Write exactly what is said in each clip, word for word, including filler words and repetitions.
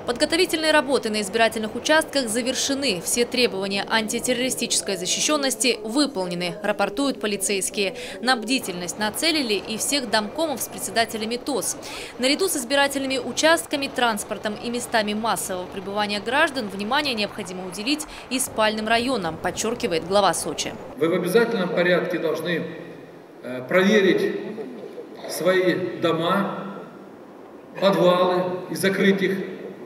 Подготовительные работы на избирательных участках завершены. Все требования антитеррористической защищенности выполнены, рапортуют полицейские. На бдительность нацелили и всех домкомов с председателями ТОС. Наряду с избирательными участками, транспортом и местами массового пребывания граждан внимание необходимо уделить и спальным районам, подчеркивает глава Сочи. Вы в обязательном порядке должны проверить свои дома, подвалы и закрыть их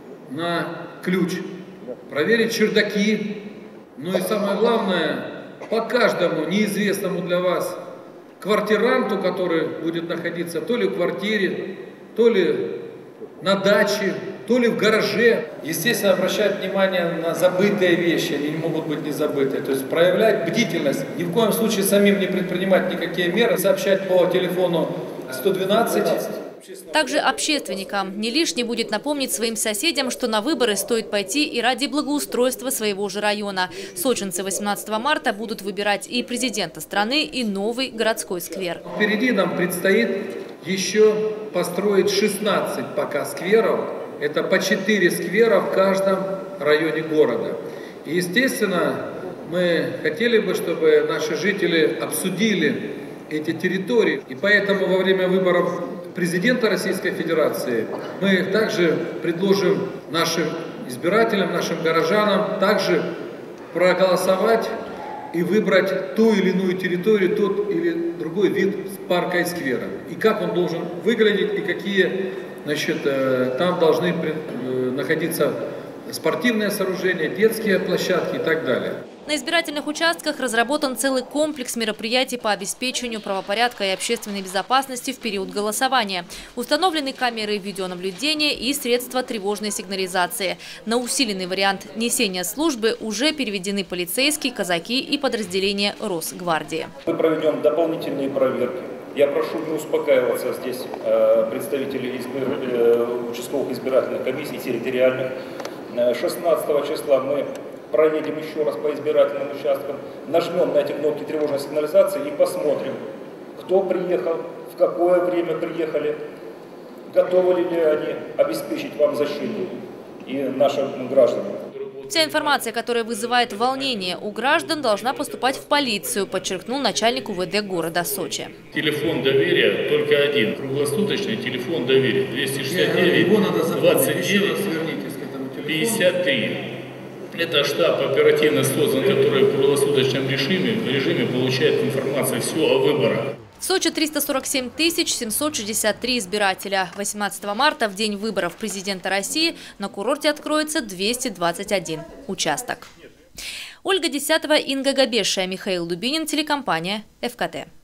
на ключ, проверить чердаки, ну и самое главное, по каждому неизвестному для вас квартиранту, который будет находиться то ли в квартире, то ли на даче, то ли в гараже. Естественно, обращать внимание на забытые вещи, они не могут быть не забытые. То есть проявлять бдительность, ни в коем случае самим не предпринимать никакие меры, сообщать по телефону сто двенадцать. Также общественникам не лишне будет напомнить своим соседям, что на выборы стоит пойти и ради благоустройства своего же района. Сочинцы восемнадцатого марта будут выбирать и президента страны, и новый городской сквер. Впереди нам предстоит еще построить шестнадцать пока скверов. Это по четыре сквера в каждом районе города. И, естественно, мы хотели бы, чтобы наши жители обсудили эти территории. И поэтому во время выборов президента Российской Федерации мы также предложим нашим избирателям, нашим горожанам также проголосовать и выбрать ту или иную территорию, тот или другой вид парка и сквера. И как он должен выглядеть, и какие, значит, там должны находиться спортивные сооружения, детские площадки и так далее. На избирательных участках разработан целый комплекс мероприятий по обеспечению правопорядка и общественной безопасности в период голосования. Установлены камеры видеонаблюдения и средства тревожной сигнализации. На усиленный вариант несения службы уже переведены полицейские, казаки и подразделения Росгвардии. Мы проведем дополнительные проверки. Я прошу не успокаиваться здесь представителей избир... участковых избирательных комиссий территориальных. шестнадцатого числа мы проедем еще раз по избирательным участкам, нажмем на эти кнопки тревожной сигнализации и посмотрим, кто приехал, в какое время приехали, готовы ли они обеспечить вам защиту и нашим гражданам. Вся информация, которая вызывает волнение у граждан, должна поступать в полицию, подчеркнул начальник УВД города Сочи. Телефон доверия только один. Круглосуточный телефон доверия. двести шестьдесят девять двадцать девять пятьдесят три. Это штаб оперативно создан, который в круглосуточном режиме, в режиме получает информацию все о выборах. В Сочи триста сорок семь тысяч семьсот шестьдесят три избирателя. восемнадцатого марта, в день выборов президента России, на курорте откроется двести двадцать один участок. Ольга Десятова, Инга Габешия, Михаил Дубинин, телекомпания ФКТ.